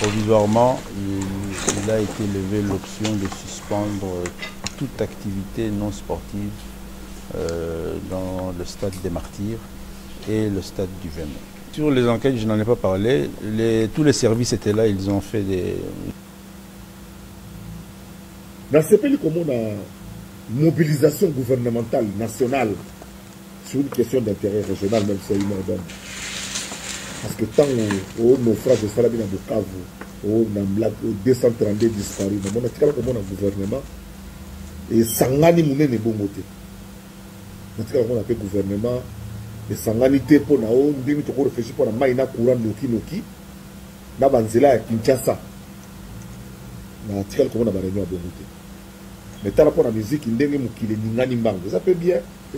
provisoirement, il a été levé l'option de suspendre toute activité non sportive dans le stade des Martyrs et le stade du Vernet. Sur les enquêtes, je n'en ai pas parlé. Tous les services étaient là, ils ont fait des... Dans ce pays, comme on a mobilisation gouvernementale nationale sur une question d'intérêt régional, même si c'est une ordonne. Parce que tant au naufrage de Salabina de Kavu, au 232 disparus, on a tiré comme un gouvernement et Sangani Mouné n'est bon moté. On a tiré comme un gouvernement et Sangani te pour na on dit que tu réfléchis pour la maïna courant noki na banzela Kinshasa. On a tiré comme un réunion à bon moté. Mais par rapport à la musique, il y a des Ningani Mbang. Ça fait bien.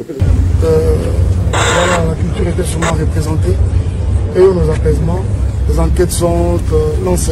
Voilà, la culture était sûrement représentée. Et nos apaisements, les enquêtes sont lancées.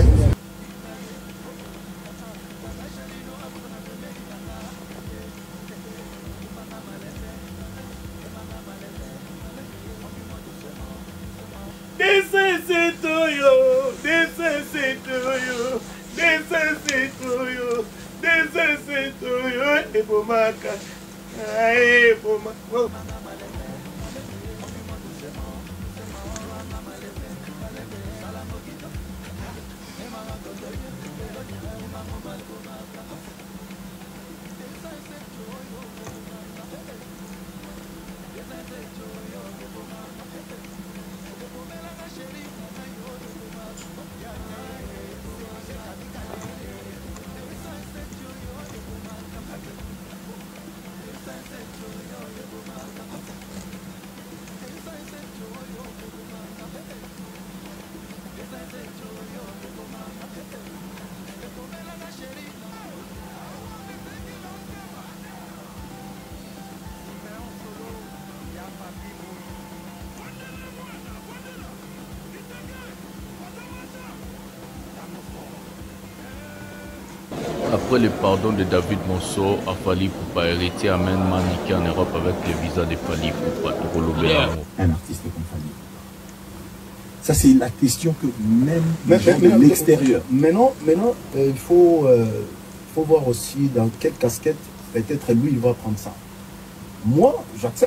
Après le pardon de David Monceau, Fally Ipupa héritier amène Maniké en Europe avec le visa de Fally Ipupa. Un artiste comme Fally Ipupa. Ça, c'est la question que même les gens de l'extérieur. Maintenant, il faut voir aussi dans quelle casquette peut-être lui il va prendre ça. Moi, j'accepte.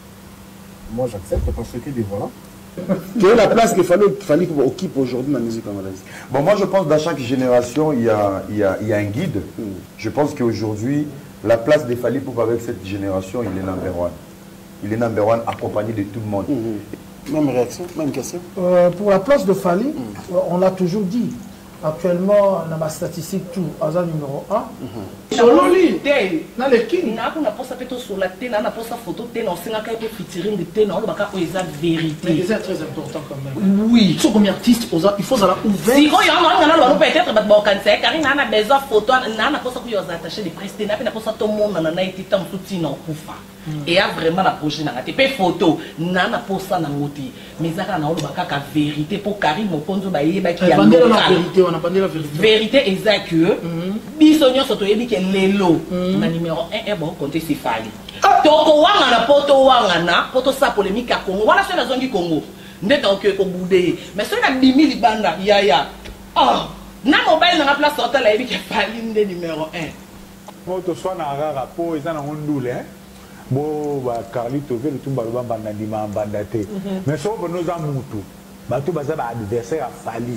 Parce que voilà. Quelle est la place qu'il fallait qu'on occupe aujourd'hui dans la musique congolaise? Bon, moi je pense que dans chaque génération, il y a un guide. Je pense qu'aujourd'hui, la place de Fally Ipupa avec cette génération, il est number one. Il est number one accompagné de tout le monde. Même réaction, même question. Pour la place de Fally, on l'a toujours dit. Actuellement, dans ma statistique, tout, hasard numéro 1. Solo lui, dans le king, on a posé sur la tête, on a posé photo, on a fait featuring de thé, on a fait la vérité. Mais c'est très important quand même. Oui. Sur combien d'artistes, il faut aller ouvert. Si on peut-être, bon, quand c'est car il a besoin de photos, on a posé pour attacher des prix, on a posé tout le monde, on a été tant soutien en poufa. Et a vraiment la prochaine des photos, on a posé dans l'outil. Mais ça, on a fait la vérité pour Karim Mokonzo Baye qui a la vérité exacte que bisogno soto yebi ke lelo na numéro 1 bon compter si Fally toko wanga na poto sa polémique à Congo wala c'est la zone du Congo ndeta que ko boudé mais c'est na bimi libanda ya na mobile na place hôtel yebi ke Fally ndé numéro 1 moto soit na rara po eza na ondule bo ba Carlito vele tumba lo banda ndima banda te mais so bono za mutu bato baza ba adversaire à Fally.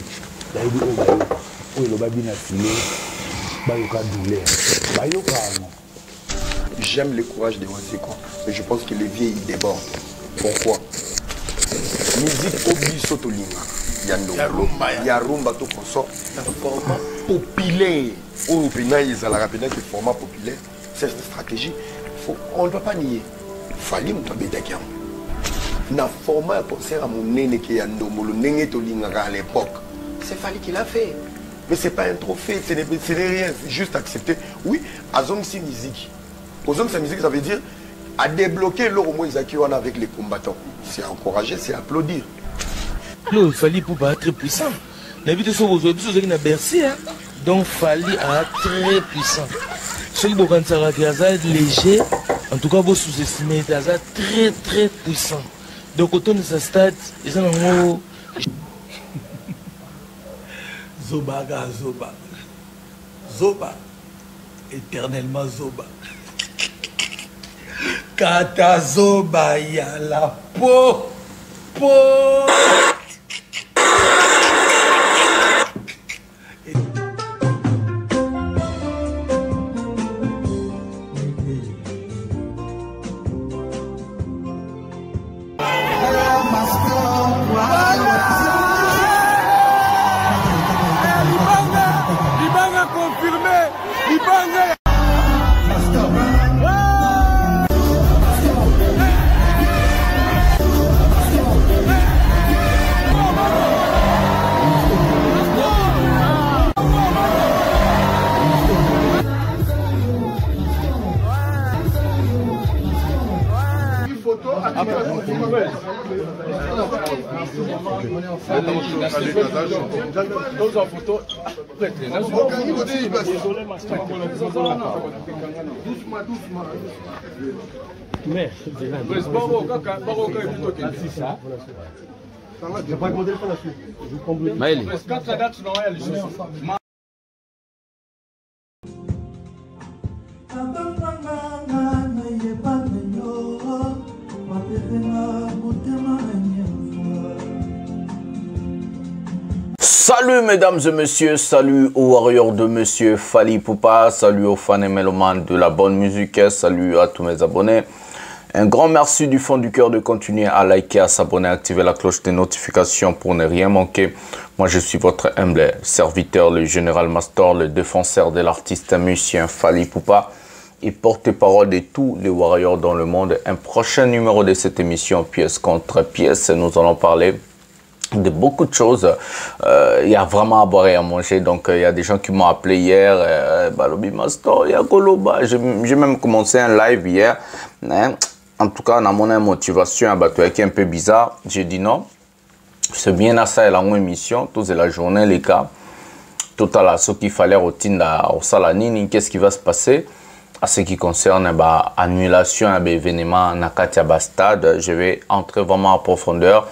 J'aime le courage de Wazeko, mais je pense que le vieux il déborde. Pourquoi? Musique oublie Sotolinga. Yarumba tout consort. Format populaire. Au Pénin, ils ont la rapide que format populaire. C'est une stratégie. On ne doit pas nier. Fally Moutabedakam. Na format concert à mon néné qui est à Ndomolo, Néné Tolinga à l'époque. C'est Fally qui l'a fait. Mais ce n'est pas un trophée, ce n'est rien, c'est juste accepter. Oui, Azong si musique. Azong sa musique, ça veut dire à débloquer l'Oromo Isakiwan avec les combattants. C'est encourager, c'est applaudir. Non, Fally Ipupa est très puissant. N'habitez pas aujourd'hui, vous avez Bercy, donc Fally est très puissant. Ceux qui sont léger, en tout cas, vous sous-estimez, très très puissant. Donc, autour de sa stade, ils ont un Zoba, Zoba. Zoba. Éternellement Zoba. Kata Zoba, ya la peau. Salut mesdames et messieurs, salut aux warriors de monsieur Fally Ipupa, salut aux fans et mélomanes de la bonne musique, salut à tous mes abonnés. Un grand merci du fond du cœur de continuer à liker, à s'abonner, à activer la cloche des notifications pour ne rien manquer. Moi je suis votre humble serviteur, le général Mastor, le défenseur de l'artiste musicien Fally Ipupa et porte-parole de tous les warriors dans le monde. Un prochain numéro de cette émission, pièce contre pièce, nous allons parler de beaucoup de choses. Il y a vraiment à boire et à manger, donc il y a des gens qui m'ont appelé hier, Balobi Mastor, il y a Goloba, j'ai même commencé un live hier, hein. En tout cas on a mon motivation à battre qui est un peu bizarre, j'ai dit non, c'est bien à ça et la émission, toute la journée les gars, tout à l'heure ce qu'il fallait routine au salanini, qu'est-ce qui va se passer à ce qui concerne annulation à événements Nakatia Bastad, je vais entrer vraiment en profondeur.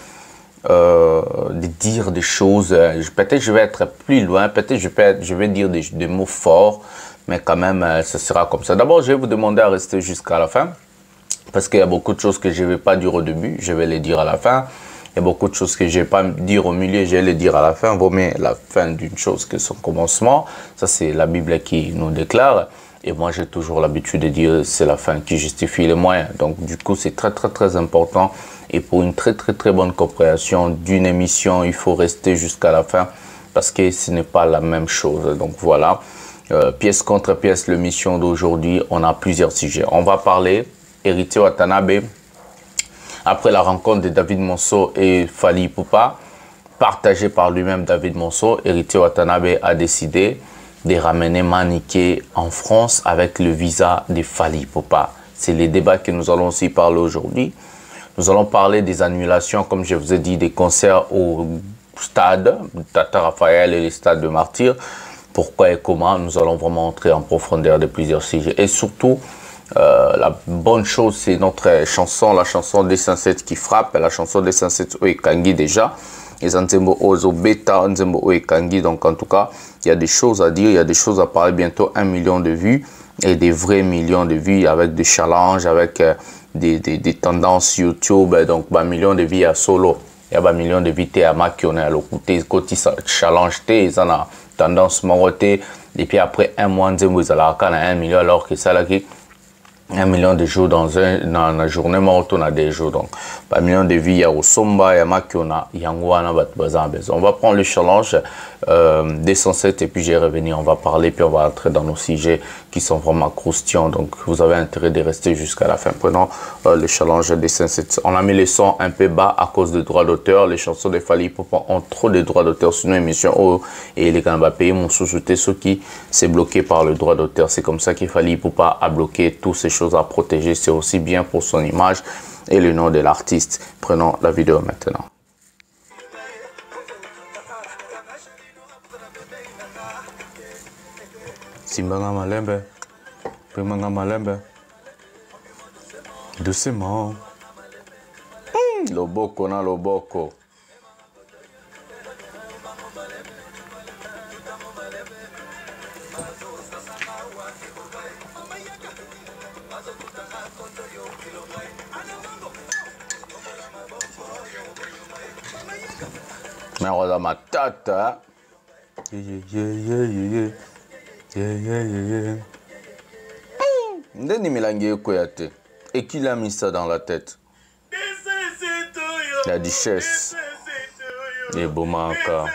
De dire des choses, peut-être je vais être plus loin, peut-être je vais dire des mots forts, mais quand même ce sera comme ça. D'abord je vais vous demander à rester jusqu'à la fin, parce qu'il y a beaucoup de choses que je ne vais pas dire au début, je vais les dire à la fin. Il y a beaucoup de choses que je ne vais pas dire au milieu, je vais les dire à la fin. Vaut mieux la fin d'une chose que son commencement, ça c'est la Bible qui nous déclare. Et moi, j'ai toujours l'habitude de dire c'est la fin qui justifie les moyens. Donc, du coup, c'est très important. Et pour une très bonne compréhension d'une émission, il faut rester jusqu'à la fin parce que ce n'est pas la même chose. Donc, voilà. Pièce contre pièce, l'émission d'aujourd'hui, on a plusieurs sujets. On va parler Héritier Watanabe. Après la rencontre de David Monceau et Fally Ipupa, partagée par lui-même David Monceau, Héritier Watanabe a décidé de ramener Maniké en France avec le visa de Fally Ipupa. C'est les débats que nous allons aussi parler aujourd'hui. Nous allons parler des annulations, comme je vous ai dit, des concerts au stade, Tata Raphaël et les stades de Martyrs. Pourquoi et comment? Nous allons vraiment entrer en profondeur de plusieurs sujets. Et surtout, la bonne chose, c'est notre chanson, la chanson des 107 qui frappe, la chanson des 107 Oekangi déjà. Donc en tout cas, il y a des choses à dire, il y a des choses à parler. Bientôt 1 million de vues et des vrais millions de vues avec des challenges, avec des tendances YouTube. Donc 1 million de vues à solo, il y a 1 million de vues à Maki, on est à l'occulté, côté challenge, ils ont la tendance morotée. Et puis après un mois, ils ont 1 million alors que ça là qui 1 million de jours dans la journée, on a des jours. Donc, 1 million de vies, il y a au Somba, il y a Makiona, il y a Ngwana, on va prendre le challenge des 107 et puis j'ai revenu. On va parler, puis on va entrer dans nos sujets qui sont vraiment croustillants. Donc, vous avez intérêt de rester jusqu'à la fin. Prenons le challenge des 107. On a mis les sons un peu bas à cause des droits d'auteur. Les chansons de Fally Ipupa ont trop de droits d'auteur sur nos émissions. Et les gars, on va payer mon sous-souté, ce qui s'est bloqué par le droit d'auteur. C'est comme ça qu'il Fally Ipupa a bloqué toutes ces choses à protéger. C'est aussi bien pour son image et le nom de l'artiste. Prenons la vidéo maintenant. Simbanga malembe, pemanga malembe, doucement. Loboko na loboko. Mais on a ma tête, hein. Ndeni Milangue Koyate. Et qui l'a mis ça dans la tête? La duchesse. Et Bomaka.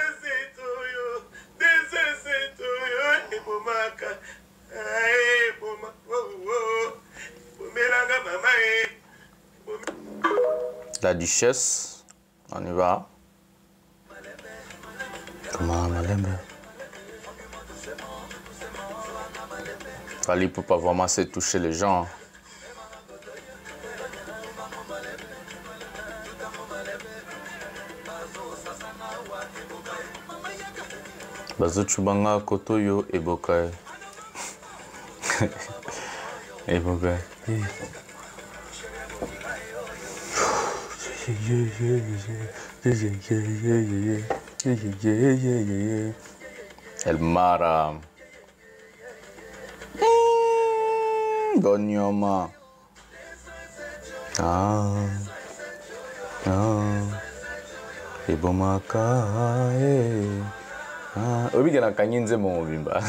La duchesse. On y va. Comment Malembe? Fallait pour pas vraiment se toucher les gens. Bazochubanga Kotoyo Ebokai. Ebokai. El Mara. Gonyoma. Ebomaka. Obi na kanyinze mo bimba.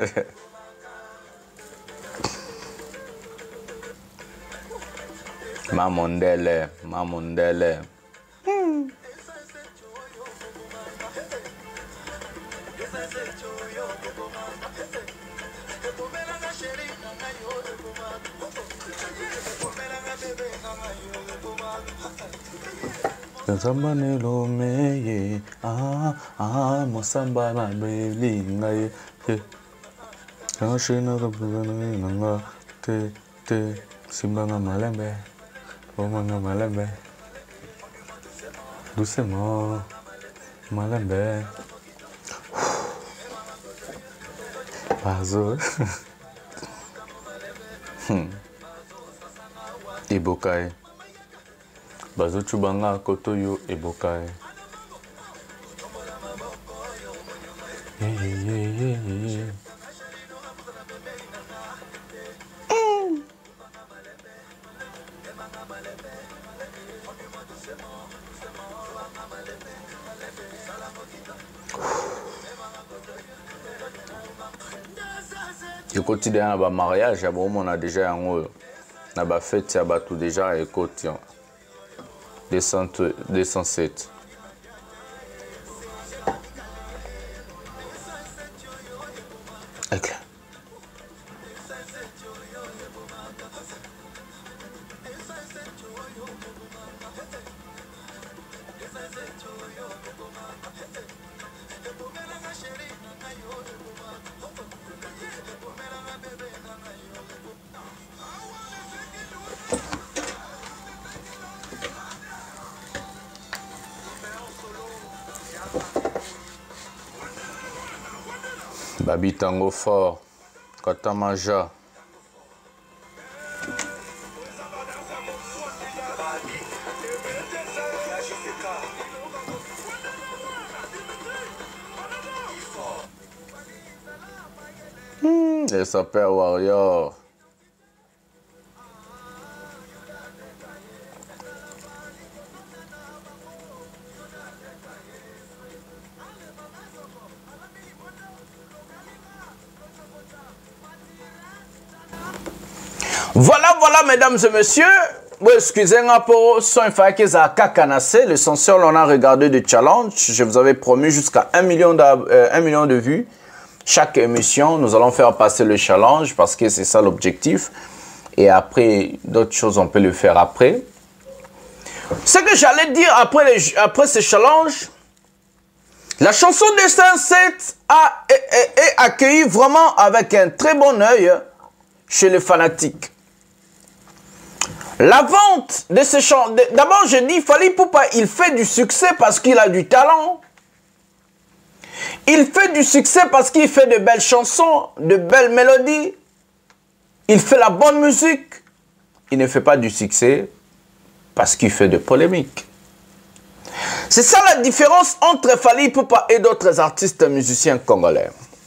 Mamondele. Samba nelo meye, mosamba na belinga ye, kashina kabugana nanga, te simba nga malembe, oma nga malembe, doucement malembe, bazo, Ebokai. Bazo Chubanga Kotoyo Ebokai. Le quotidien à mariage, on a déjà un na fête ya batu déjà ekoti 207. Ok. Babi Tango Fort, Katamaja. Les Super Warriors. Voilà, mesdames et messieurs. Bon, excusez-moi pour son fait à Kakanase. L'essentiel, on a regardé des challenges. Je vous avais promis jusqu'à 1 million de vues. Chaque émission, nous allons faire passer le challenge parce que c'est ça l'objectif. Et après, d'autres choses, on peut le faire après. Ce que j'allais dire après ce challenge, la chanson de 107 est accueillie vraiment avec un très bon œil chez les fanatiques. La vente de ce chant, d'abord je dis Fally Ipupa, il fait du succès parce qu'il a du talent. Il fait du succès parce qu'il fait de belles chansons, de belles mélodies. Il fait la bonne musique. Il ne fait pas du succès parce qu'il fait de polémiques. C'est ça la différence entre Fally Ipupa et d'autres artistes musiciens congolais.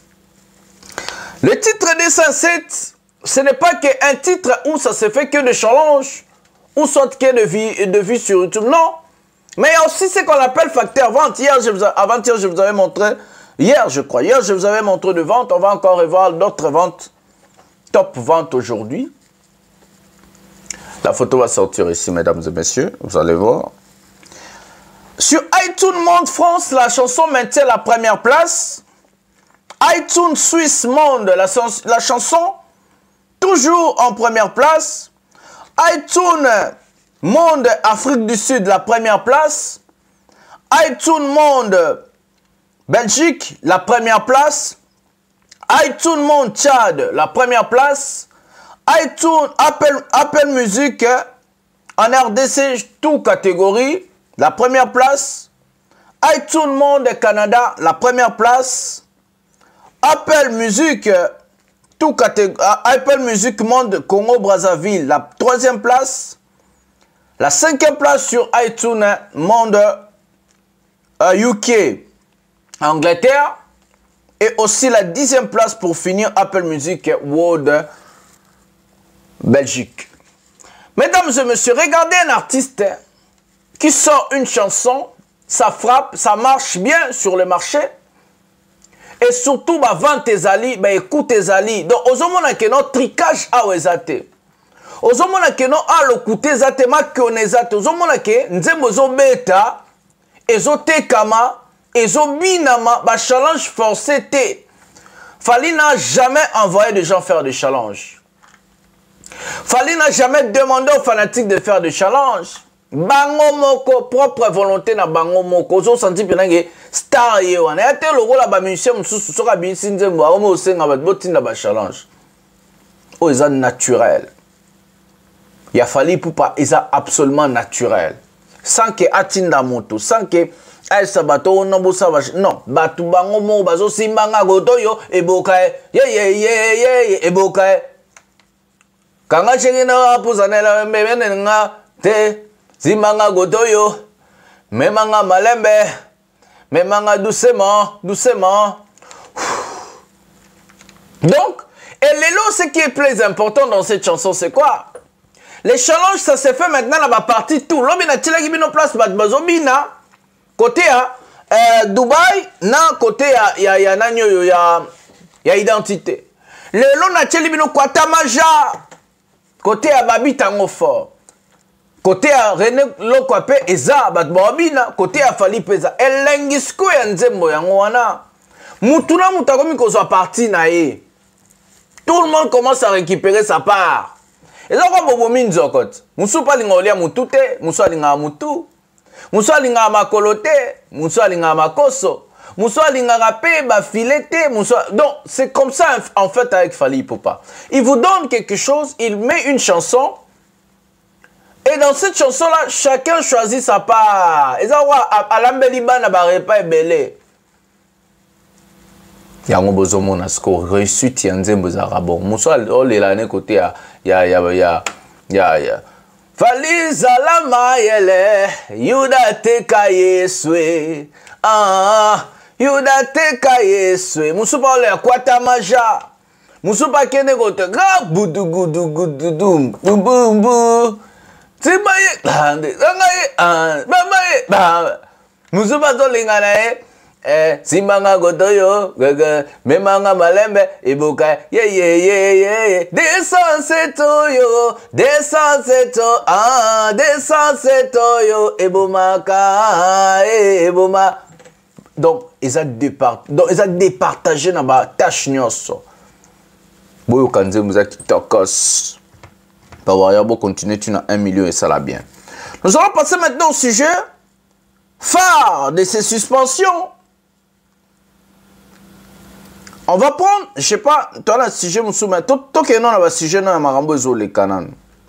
Le titre de 107, ce n'est pas qu'un titre où ça se fait que de challenge, ou soit que de vues sur YouTube. Non. Mais il y a aussi ce qu'on appelle facteur vente. Avant-hier, je vous avais montré, hier je crois, hier je vous avais montré de vente. On va encore revoir d'autres ventes, top vente aujourd'hui. La photo va sortir ici, mesdames et messieurs, vous allez voir. Sur iTunes Monde France, la chanson maintient la première place. iTunes Suisse Monde, la chanson toujours en première place. iTunes Monde Afrique du Sud, la première place. iTunes Monde Belgique, la première place. iTunes Monde Tchad, la première place. iTunes Apple Music en RDC, tout catégorie, la première place. iTunes Monde Canada, la première place. Apple Music, tout catégorie, Apple Music Monde Congo Brazzaville, la troisième place. La cinquième place sur iTunes Monde UK, Angleterre. Et aussi la 10e place pour finir Apple Music World Belgique. Mesdames et messieurs, regardez un artiste qui sort une chanson, ça frappe, ça marche bien sur le marché. Et surtout, bah, vend tes alliés, bah, écoute tes alliés. Donc, aux hommes qui ont tricage à ouezate. Aux hommes qui ont à l'écouter zate, ma konezate. Aux hommes qui ont beta, ezote kama, ezobinama, bah, challenge forcé te. Fali n'a jamais envoyé des gens faire des challenges. Fali n'a jamais demandé aux fanatiques de faire des challenges. Bango moko, propre volonté na bango moko. Ozo senti penange star ye wana. Yate logo la ba musicien mususu soka binsi nzembo aome osenga ba botinda ba challenge. O eza naturel. Ya Fally Ipupa eza absolument naturel. Sans que atinda moto, sans que ay sabato no bosa ba non, batu bango mo bazo simbanga gotoyo ebokae. Ye ebokae. Kanga chengena apuzanela mbebene nga te zimanga gotoyo memanga malembe memanga doucement donc et l'élo ce qui est plus important dans cette chanson c'est quoi? Les challenges ça s'est fait maintenant là bas partie tout lobina tilaki bino place bazobina côté à Dubaï na côté ya nanyo ya identité l'élo na tili bino kwatamaja côté à Babi Tango Fort. Côté à René Lokwape Eza Batbobina. Côté à Fally Peza. Elengisko ya nzembo yango wana. Mutuna mutakomi kozwa parti na ye. Tout le monde commence à récupérer sa part. Et là, quoi bobomi nzokot. Musu pa linga olia mutu te. Musu alinga mutu. Musu alinga makolote. Musu alinga makoso. Musu alinga rapé ba filete. Donc c'est comme ça en fait avec Fally Ipupa. Il vous donne quelque chose, il met une chanson. Et dans cette chanson-là, chacun choisit sa part. Et ça, à l'ambeliba n'a pas belé. Yango bozomo na sko réussite yanzembo za rabo. Musu ole la ne côté ya. Fally zalama yele yuda teka yeswe. Yuda teka yeswe. Musu pa ole akwata maja. Musu pa kene kote ga budu gudu gudu dum bum bum. Tibaye bamaye musu pa to lingana simbanga gotoyo memanga malembe ibuka ye descend toyo ebomaka eboma. Donc ils ont départagé dans ba tâche nyonso boyo kanze muza TikTokos Pawayabo continue, tu as 1 million et ça l'a bien. Nous allons passer maintenant au sujet phare de ces suspensions. On va prendre, je sais pas, toi là, sujet Moussouma, toi qui non, là, sujet non, Marambo les Canan.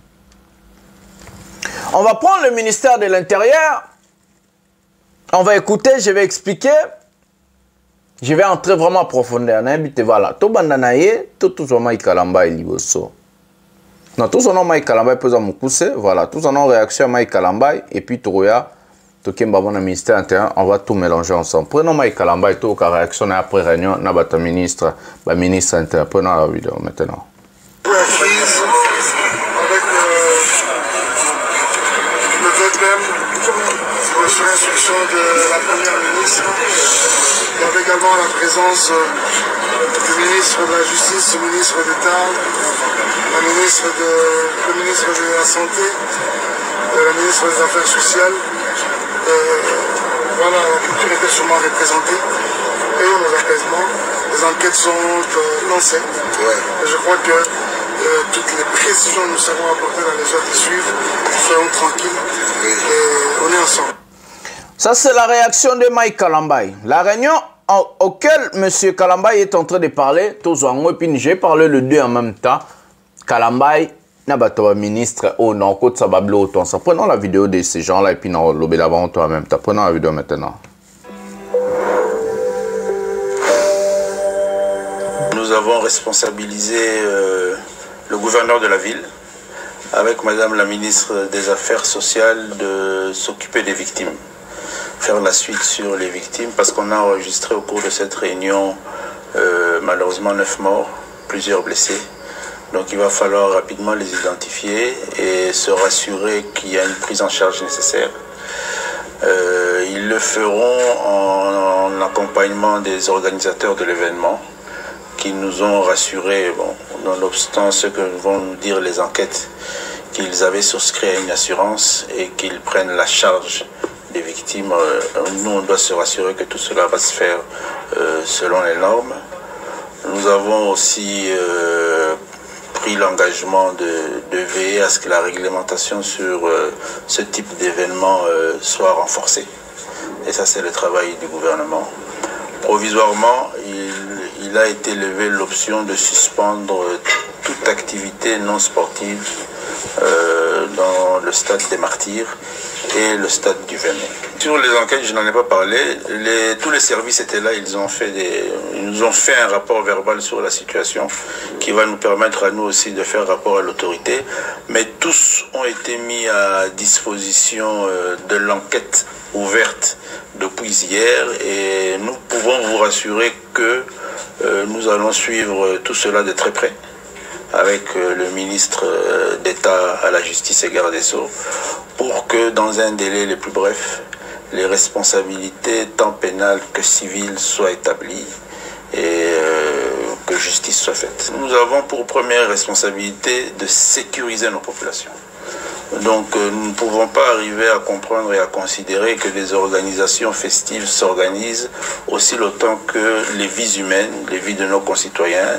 On va prendre le ministère de l'Intérieur. On va écouter, je vais expliquer. Je vais entrer vraiment en profondeur. Voilà. Tout bandanaye, tout vraiment ikalamba et liboso. Non, tous en ont Mike Kalambay posant mon poussé, voilà, tous en ont réaction à Mike Kalambay et puis Tourouya, Tokim Babon, ministère intérieur, on va tout mélanger ensemble. Prenons Mike Kalambay, tout cas réaction après réunion, n'a pas ministre, ministre intérieur. Prenons la vidéo maintenant. Avec le 20e, l'intervention de la Première ministre. Il y avait également la présence du ministre de la Justice, du ministre d'État, le ministre de la Santé, le ministre des Affaires sociales. Voilà, la culture était sûrement représentée. Et nos apaisements, les enquêtes sont lancées. Et je crois que toutes les précisions nous seront apportées dans les heures qui suivent. Soyons tranquilles et on est ensemble. Ça, c'est la réaction de Mike Kalambay. La réunion auquel M. Kalambay est en train de parler, j'ai parlé les deux en même temps. Kalambay, Nabato, ministre, au non, côte Sabablo, autant ça. Prenons la vidéo de ces gens-là et puis nous l'obé d'avant en même temps. Prenons la vidéo maintenant. Nous avons responsabilisé le gouverneur de la ville avec Madame la ministre des Affaires sociales de s'occuper des victimes, faire la suite sur les victimes parce qu'on a enregistré au cours de cette réunion malheureusement 9 morts, plusieurs blessés. Donc il va falloir rapidement les identifier et se rassurer qu'il y a une prise en charge nécessaire. Ils le feront en accompagnement des organisateurs de l'événement qui nous ont rassurés, bon, nonobstant ce que vont nous dire les enquêtes, qu'ils avaient souscrit à une assurance et qu'ils prennent la charge des victimes. Nous, on doit se rassurer que tout cela va se faire selon les normes. Nous avons aussi pris l'engagement de veiller à ce que la réglementation sur ce type d'événement soit renforcée. Et ça, c'est le travail du gouvernement. Provisoirement, il a été levé l'option de suspendre toute activité non sportive dans le stade des Martyrs et le stade du Vernet. Sur les enquêtes, je n'en ai pas parlé. Tous les services étaient là, ils nous ont fait un rapport verbal sur la situation qui va nous permettre à nous aussi de faire rapport à l'autorité. Mais tous ont été mis à disposition de l'enquête ouverte depuis hier et nous pouvons vous rassurer que nous allons suivre tout cela de très près avec le ministre d'État à la Justice et Garde des Sceaux pour que dans un délai le plus bref, les responsabilités tant pénales que civiles soient établies et que justice soit faite. Nous avons pour première responsabilité de sécuriser nos populations. Donc nous ne pouvons pas arriver à comprendre et à considérer que des organisations festives s'organisent aussi longtemps que les vies humaines, les vies de nos concitoyens,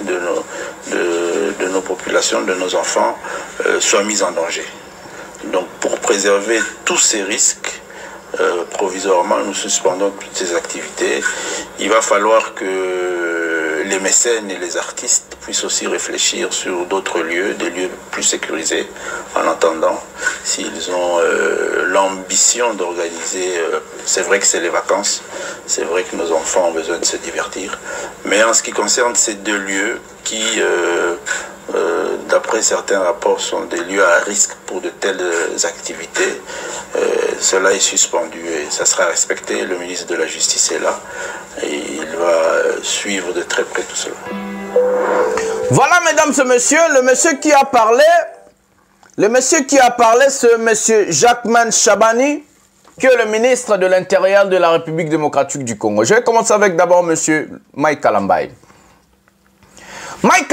de nos populations, de nos enfants soient mises en danger. Donc pour préserver tous ces risques, provisoirement nous suspendons toutes ces activités. Il va falloir que les mécènes et les artistes puissent aussi réfléchir sur d'autres lieux, des lieux plus sécurisés, en attendant s'ils ont l'ambition d'organiser. C'est vrai que c'est les vacances, c'est vrai que nos enfants ont besoin de se divertir, mais en ce qui concerne ces deux lieux qui, d'après certains rapports, sont des lieux à risque pour de telles activités, cela est suspendu et ça sera respecté. Le ministre de la Justice est là et il va suivre de très près tout cela. Voilà, mesdames et messieurs, le monsieur qui a parlé, c'est monsieur Jacquemain Chabani, qui est le ministre de l'Intérieur de la République démocratique du Congo. Je vais commencer avec d'abord monsieur Mike Kalambay. Mike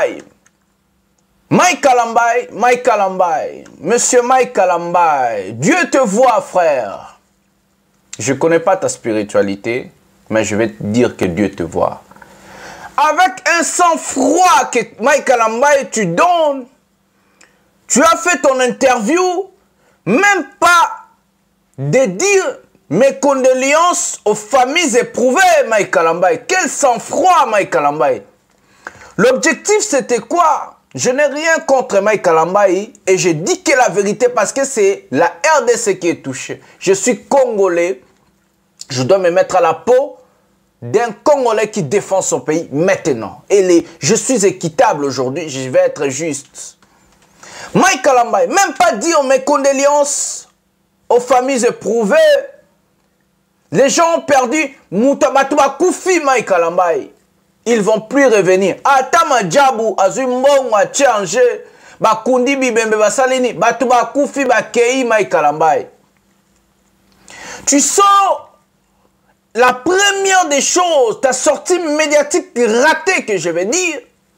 Kalambay, monsieur Mike Kalambay, Dieu te voit, frère. Je ne connais pas ta spiritualité, mais je vais te dire que Dieu te voit. Avec un sang-froid que Mike Kalambay tu donnes, tu as fait ton interview, même pas de dire mes condoléances aux familles éprouvées, Mike Kalambay. Quel sang-froid, Mike Kalambay. L'objectif, c'était quoi? Je n'ai rien contre Mike Kalambay et j'ai dit que la vérité parce que c'est la RDC qui est touchée. Je suis Congolais, je dois me mettre à la peau d'un Congolais qui défend son pays maintenant. Et je suis équitable aujourd'hui, je vais être juste. Mike Kalambay, même pas dire mes condoléances aux familles éprouvées. Les gens ont perdu Moutabatuba Koufi, Mike Kalambay. Ils ne vont plus revenir. Atama Djabou, Azumbong, Atchange, Bakundi Bibembe Basalini, Batuba Koufi, Bakei, Mike Kalambay. Tu sors la première des choses, ta sortie médiatique ratée que je vais dire.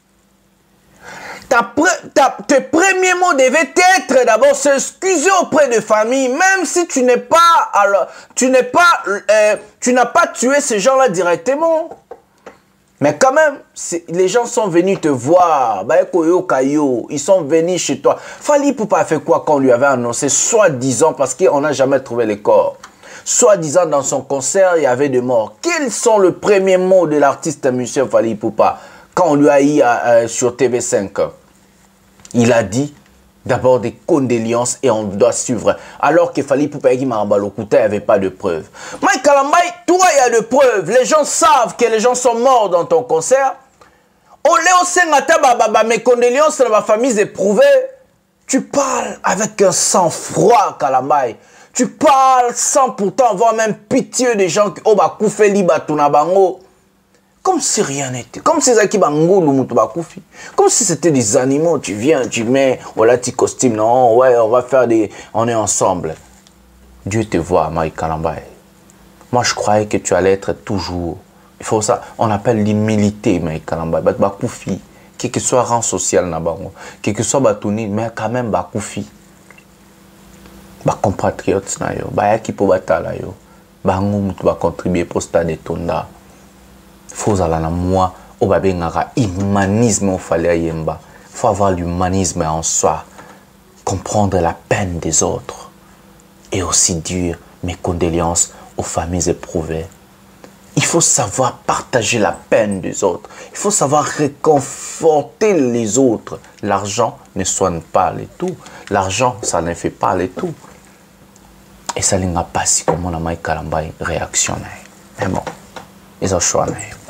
Tes premiers mots devaient être d'abord s'excuser auprès de famille, même si tu n'es pas, alors, tu n'as pas tué ces gens-là directement. Mais quand même, les gens sont venus te voir. Ils sont venus chez toi. Fally Ipupa a fait quoi quand on lui avait annoncé, soi-disant, parce qu'on n'a jamais trouvé les corps. Soi-disant, dans son concert, il y avait des morts. Quels sont les premiers mots de l'artiste monsieur Fally Ipupa quand on lui a eu sur TV5? Il a dit d'abord des condoléances et on doit suivre. Alors que Fally Ipupa et Marabalokuta n'avaient pas de preuves. Mike Kalambai, toi, il y a de preuves. Les gens savent que les gens sont morts dans ton concert. Mes condoléances dans ma famille éprouvées. Tu parles avec un sang-froid, Kalambai. Tu parles sans pourtant avoir même pitié des gens qui ont fait libre. Comme si rien n'était. Comme si Comme si c'était des animaux. Tu viens, tu mets, voilà, tes costumes. Non, ouais, on va faire des. On est ensemble. Dieu te voit, Mike Kalambai. Moi, je croyais que tu allais être toujours. Il faut ça. On appelle l'humilité, Mike Kalambai. Bakoufi. Quel que soit rang social, quel que soit Batouni, mais quand même Bakoufi. Ba compatriotes na yo, ba yaki po batala yo, ba ngum tu ba contribuer pour stade de Tonda. Faut aller na moi, au ba bengara humanisme au fallait yemba. Faut avoir l'humanisme en soi, comprendre la peine des autres et aussi dire mes condoléances aux familles éprouvées. Il faut savoir partager la peine des autres. Il faut savoir réconforter les autres. L'argent ne soigne pas les tout. L'argent, ça ne fait pas les tout. Et ça n'a pas si comme on a Mike Kalambai réactionné. Mais bon, ils ont choisi.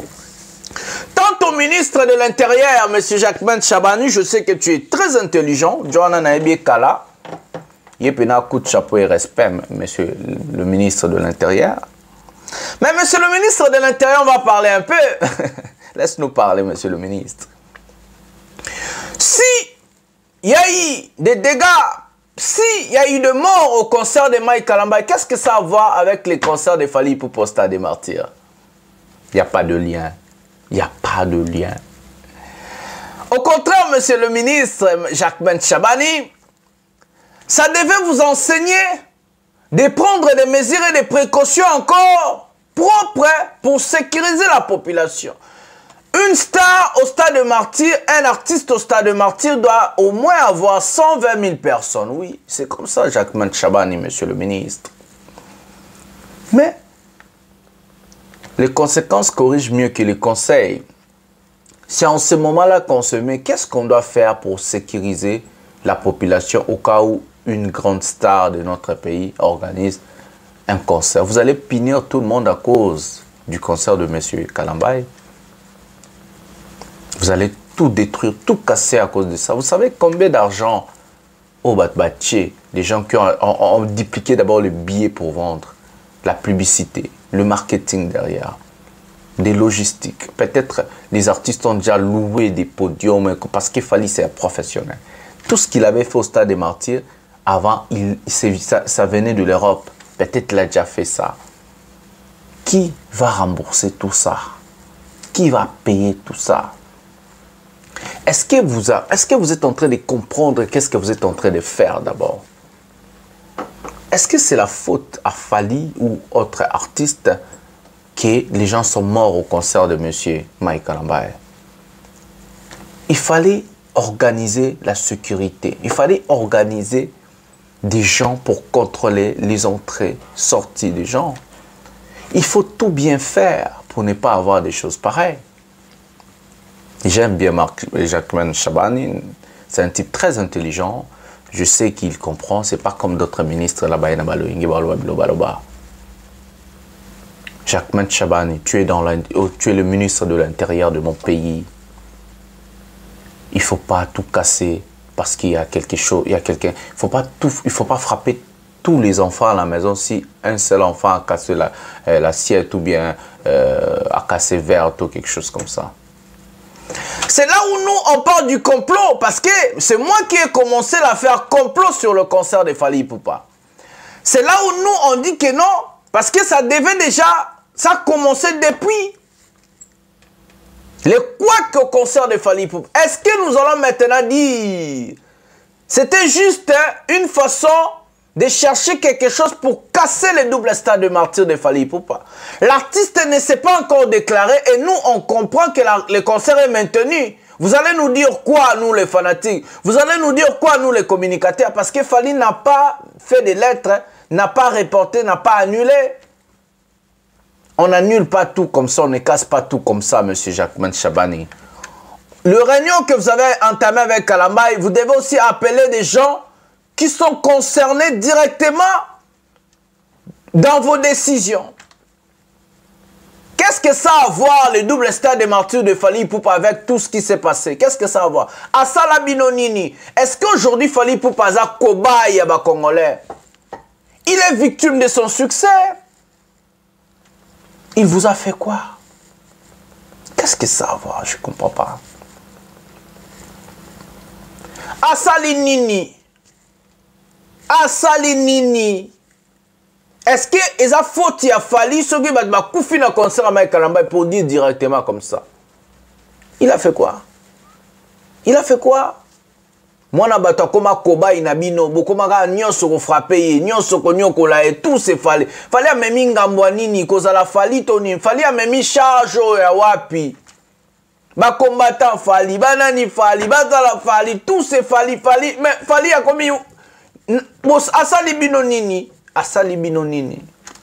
Quant au ministre de l'Intérieur, M. Jacquemain Chabani, je sais que tu es très intelligent. Johanna Naebi Kala. Il y a un coup de chapeau et respect, monsieur le ministre de l'Intérieur. Mais monsieur le ministre de l'Intérieur, on va parler un peu. Laisse-nous parler, monsieur le ministre. Si il y a eu des dégâts, si il y a eu de morts au concert de Mike Kalambai, qu'est-ce que ça a à voir avec les concerts de Fally Ipupa au Stade des Martyrs? Il n'y a pas de lien. Il n'y a pas de lien. Au contraire, monsieur le ministre Jacquemain Chabani, ça devait vous enseigner de prendre des mesures et des précautions encore propres pour sécuriser la population. Une star au Stade de Martyrs, un artiste au Stade de Martyrs doit au moins avoir 120 000 personnes. Oui, c'est comme ça, Jacquemain Chabani, monsieur le ministre. Mais les conséquences corrigent mieux que les conseils. C'est en ce moment-là qu'on se met, qu'est-ce qu'on doit faire pour sécuriser la population au cas où une grande star de notre pays organise un concert. Vous allez punir tout le monde à cause du concert de M. Kalambai. Vous allez tout détruire, tout casser à cause de ça. Vous savez combien d'argent au Batbatché, les gens qui ont dupliqué d'abord le billet pour vendre, la publicité, le marketing derrière, des logistiques. Peut-être les artistes ont déjà loué des podiums parce qu'il fallait c'est un professionnel. Tout ce qu'il avait fait au Stade des Martyrs, avant, ça venait de l'Europe. Peut-être qu'il a déjà fait ça. Qui va rembourser tout ça? Qui va payer tout ça? Est-ce que vous êtes en train de comprendre qu'est-ce que vous êtes en train de faire d'abord? Est-ce que c'est la faute à Fally ou autre artiste que les gens sont morts au concert de M. Mike Kalambai? Il fallait organiser la sécurité. Il fallait organiser des gens pour contrôler les entrées, sorties des gens. Il faut tout bien faire pour ne pas avoir des choses pareilles. J'aime bien Jacquemain Chabani, c'est un type très intelligent. Je sais qu'il comprend, c'est pas comme d'autres ministres là-bas. Jacquemain Chabani, tu es le ministre de l'Intérieur de mon pays. Il ne faut pas tout casser parce qu'il y a quelque chose, il y a quelqu'un. Il faut pas frapper tous les enfants à la maison si un seul enfant a cassé l'assiette ou bien a cassé verre ou quelque chose comme ça. C'est là où nous on parle du complot parce que c'est moi qui ai commencé à faire complot sur le concert de Fally Ipupa. C'est là où nous on dit que non, Parce que ça devait déjà, ça a commencé depuis les couacs au concert de Fally Ipupa. Est-ce que nous allons maintenant dire c'était juste une façon de chercher quelque chose pour casser les doubles stades de martyr de Fally Ipupa? L'artiste ne s'est pas encore déclaré et nous on comprend que le concert est maintenu. Vous allez nous dire quoi, nous les fanatiques? Vous allez nous dire quoi, nous les communicateurs? Parce que Fally n'a pas fait de lettres, n'a pas reporté, n'a pas annulé. On n'annule pas tout comme ça, on ne casse pas tout comme ça, monsieur Jacquemain Chabani. Le réunion que vous avez entamé avec Kalambay, vous devez aussi appeler des gens qui sont concernés directement dans vos décisions. Qu'est-ce que ça a à voir, le double stade des martyrs de Fally Ipupa, avec tout ce qui s'est passé? Qu'est-ce que ça a à voir? Asala Binonini, est-ce qu'aujourd'hui Fally Ipupa a cobaye à Congolais? Il est victime de son succès. Il vous a fait quoi? Qu'est-ce que ça a à voir? Je ne comprends pas. Asali Nini. Asali Nini. Est-ce que il a faute à Fally ce qui va couper un concert avec Kalambay pour dire directement comme ça? Il a fait quoi? Il a fait quoi? Moi na bato koma koba inabino bokoma ga nyonso ko frapper nyonso ko nyokola et tout c'est Fally. Fally amemi ngambo nini kozala Fally toni. Fally amemi charge ya wapi? Ba combattant Fally, banani Fally, bazala Fally, tout c'est Fally. Mais Fally a commis asali bino nini? Asali bino nini?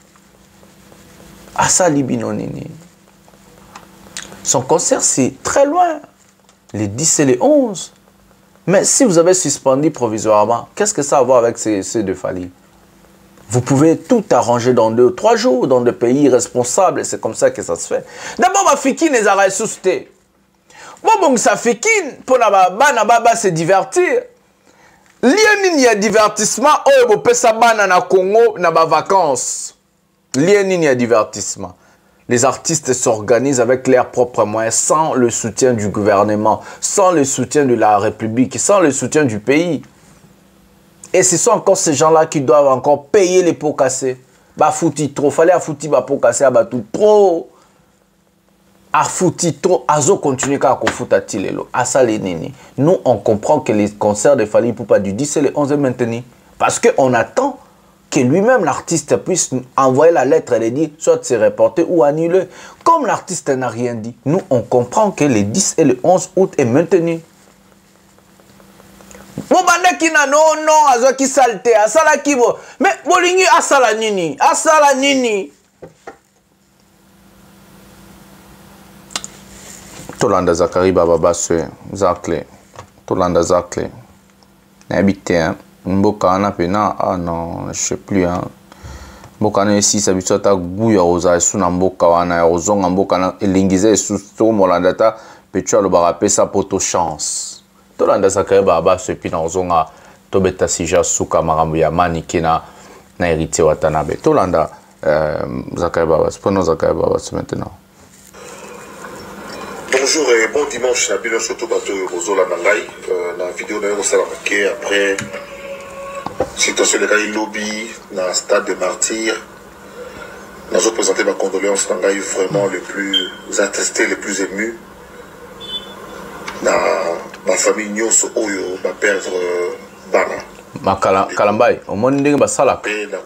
Asali bino nini? Son concert c'est très loin, les 10 et les 11. Mais si vous avez suspendu provisoirement, qu'est-ce que ça a à voir avec ces deux Fally? Vous pouvez tout arranger dans 2 ou 3 jours dans des pays responsables, c'est comme ça que ça se fait. D'abord, ma fille les a ressuscités. Bon, ça fait qui pour se divertir? Il y a divertissement, oh, pesa bana na Congo na ba vacances. Il y a divertissement. Les artistes s'organisent avec leurs propres moyens, sans le soutien du gouvernement, sans le soutien de la République, sans le soutien du pays. Et ce sont encore ces gens-là qui doivent encore payer les pots cassés. Bah fouti trop, fallait à fouti bah pots cassés, bah tout trop. A fouti trop, azo continue qu'à fouta tilelo. À ça les nini. Nous on comprend que les concerts de Fally Ipupa du 10 et le 11 est maintenu. Parce qu'on attend que lui-même, l'artiste, puisse envoyer la lettre et dire soit c'est reporté ou annulé. Comme l'artiste n'a rien dit, nous, on comprend que le 10 et le 11 août est maintenu. Mobanda qui n'a non, azo qui salte, asala qui bo. Mais bolingi asala nini, asala nini. Tolanda Zakari Baba c'est Zakle. Tolanda Zakle. Habité, hein. Mbokana pena ah non je sais plus hein mbokana ici ça biso ta guya oza suna mboka wana ozonga mbokana elingize susto molandata petua lo barape sa poto chance tolanda sakaya baba ce pina ozonga tobeta sija suka marambo ya manikina na hérité watanabe tolanda zakaya baba prenons zakaya baba maintenant. Bonjour et bon dimanche na bino soto bato ozola na ngai na vidéo na yo sala marqué après situation de Gaï Lobby dans le stade des martyrs. Nous avons présenté ma condoléance dans Gaï vraiment le plus attesté, le plus ému. Dans ma famille Nyos Oyo, ma perdre Bana. Ma Kalambay, au monde de Basala.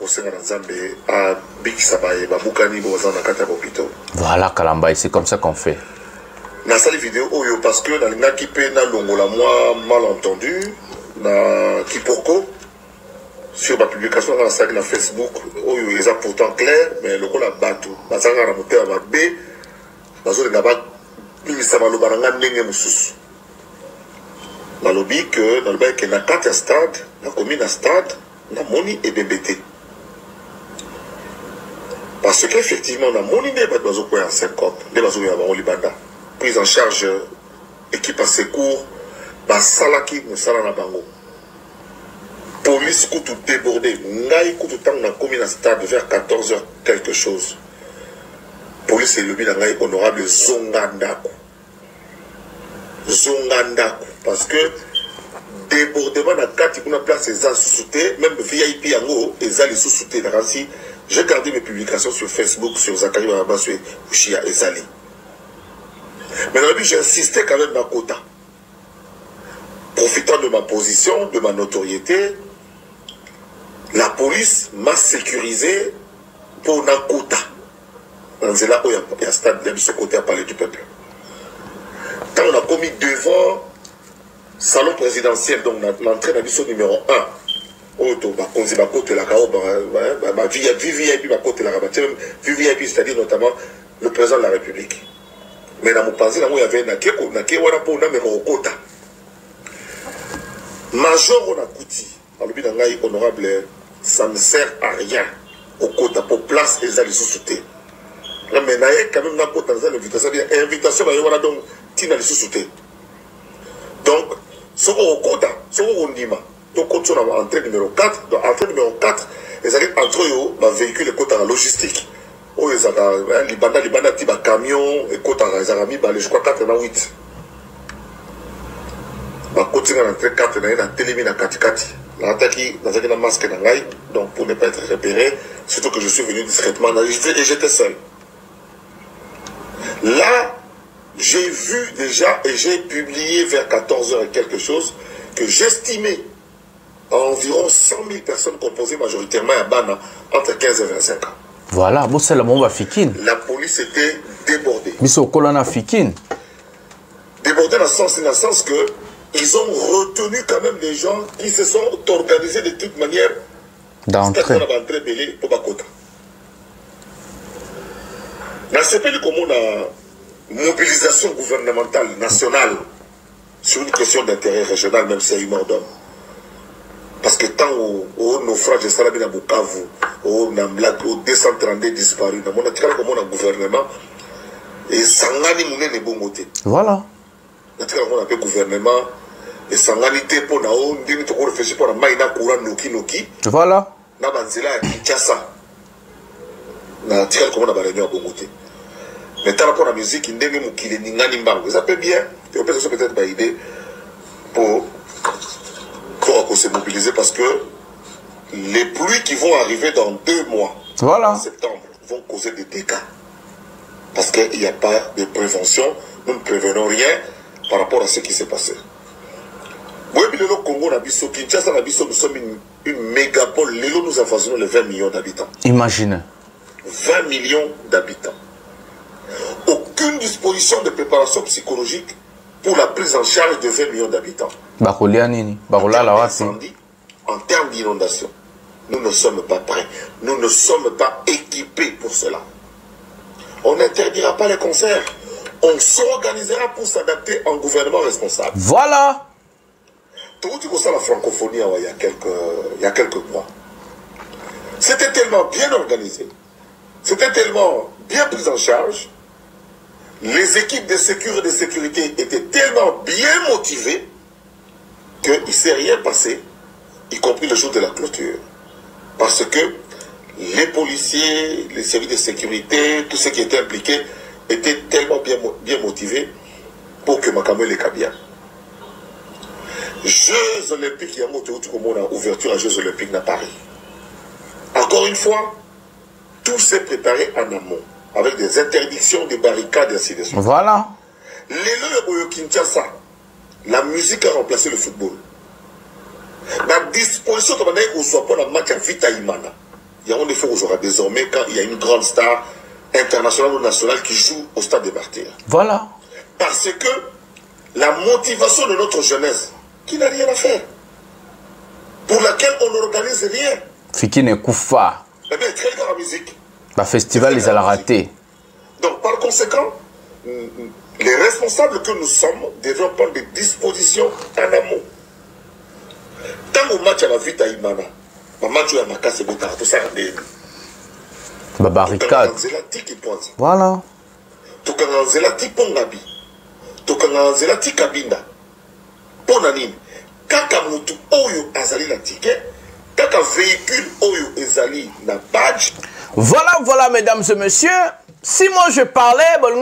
Voilà Kalambay, c'est comme ça qu'on fait. Dans cette vidéo Oyo, parce que dans les qui paient na longola moi malentendu, dans Kipoko. Sur ma publication dans la Facebook, où il est pourtant clair, mais le coup la bateau, parce que la montée à ma B, parce que la batte, il s'est mal au baranga n'engagé moussous. Dans le but que dans le bail qu'il y a 4 stades, la commune à stade, la moni et BBT. Parce qu'effectivement, la moni n'est pas dans un 50, les bateaux y avoir au Libanda. Prise en charge, équipe à secours, bas salaki ou salana bango. Police tout débordé. Ngaï tout temps on a commis un stade vers 14h quelque chose. Police et le bilan honorable Zongandaku. Zongandaku. Parce que débordement dans 4 il y a place les sous-soutés, même VIP en haut, les les sous-soutés. Ainsi, J'ai gardé mes publications sur Facebook, sur Zakari Baraba, sur Ushia et Zali. Mais dans le but, j'ai insisté quand même dans le quota. Profitant de ma position, de ma notoriété, la police m'a sécurisé pour un quota. C'est là où il y a un stade de ce côté à parler du peuple. Quand on a commis devant le salon présidentiel, donc l'entrée dans le numéro 1, c'est-à-dire notamment le président de la République. Mais dans mon pensée, il y avait un quota. Major Onakouti, honorable, ça ne sert à rien au quota pour place et les sous-soutés. Mais il y a quand même une invitation, donc tina les sous-soutés. Donc, ce qu'on quota, ce qu'on dit, donc quand on a entrée numéro 4, donc entrée numéro 4, ils arrivent entre eux, un véhicule et quota logistique. Oh, ils ont libanda tiba camion et quota, ils ont mis, je crois 4 et 8. Quand on a entré 4 et 1, télémine à Katikati. L'attaque, dans un masque, donc pour ne pas être repéré, surtout que je suis venu discrètement et j'étais seul. Là, j'ai vu déjà et j'ai publié vers 14 h et quelque chose que j'estimais à environ 100 000 personnes composées majoritairement à Bana entre 15 et 25 ans. Voilà, bon, c'est la bombe Fikine. La police était débordée. Mais c'est au colonne Fikine. Débordée dans le sens que ils ont retenu quand même des gens qui se sont organisés de toute manière d'entrer. Dans ce pays, comme on a mobilisation gouvernementale nationale sur une question d'intérêt régional, même si c'est humain d'homme. Parce que tant au naufrage de Salabina Bukavu, au 232 disparus, on a tiré comme on a gouvernement, et Sangani Mouné n'est bon côté. Voilà. On a tiré comme on a fait gouvernement, et Sangani te pour na on dit que réfléchir pour la maïna courant noki. Voilà. Na banzela à Kinshasa. Na tiré comme on a réunion à bon côté. Mais par rapport à la musique, il n'est pas vous savez bien, et on peut peut-être pas idée pour se mobiliser parce que les pluies qui vont arriver dans 2 mois, voilà, en septembre, vont causer des dégâts. Parce qu'il n'y a pas de prévention, nous ne prévenons rien par rapport à ce qui s'est passé. Oui, le Congo, Kinshasa, nous sommes une mégapole. Lélo, nous avoisinons les 20 millions d'habitants. Imaginez. 20 millions d'habitants. Aucune disposition de préparation psychologique pour la prise en charge de 20 millions d'habitants. En termes d'inondation, nous ne sommes pas prêts. Nous ne sommes pas équipés pour cela. On n'interdira pas les concerts. On s'organisera pour s'adapter en gouvernement responsable. Voilà. Tout le monde la francophonie il y a quelques mois. C'était tellement bien organisé. C'était tellement bien pris en charge. Les équipes de sécurité étaient tellement bien motivées qu'il ne s'est rien passé, y compris le jour de la clôture. Parce que les policiers, les services de sécurité, tous ceux qui étaient impliqués étaient tellement bien motivés pour que Makamel les cabia. Jeux olympiques, il y a une ouverture à Jeux olympiques à Paris. Encore une fois, tout s'est préparé en amont, avec des interdictions, des barricades, et ainsi de suite. Voilà. Les Kinshasa, la musique a remplacé le football. La disposition de manière où soit pas la match à Vita Imana. Il y a un effort aujourd'hui désormais quand il y a une grande star internationale ou nationale qui joue au stade des Martyrs. Voilà. Parce que la motivation de notre jeunesse, qui n'a rien à faire, pour laquelle on n'organise rien. Fikine Koufa. Eh bien, très grande musique. Le festival, ils ont raté. Donc, par conséquent, les responsables que nous sommes devront prendre des dispositions en amont. Tant au match à la Vita Imana, le match à Makase Betara, tout ça, la barricade. Voilà. Tout le monde zelati pongabi. Tout le monde zelati kabinda. Ponanine. Kaka mutu oyo azali la ticket. Kaka véhicule oyo ezali na badge. Voilà, voilà, mesdames et messieurs. Si moi je parlais,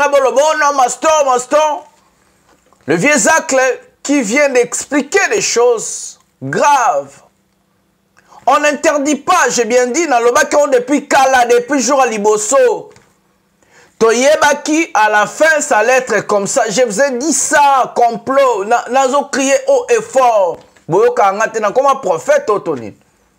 le vieux Zacle qui vient d'expliquer des choses graves. On n'interdit pas, j'ai bien dit, dans le bac depuis Kala, depuis jour à Liboso. Toyebaki, à la fin, ça allait être comme ça. Je vous ai dit ça, complot. Nazo crié haut et fort. Boyoka Angatena, comme un prophète, Otoni.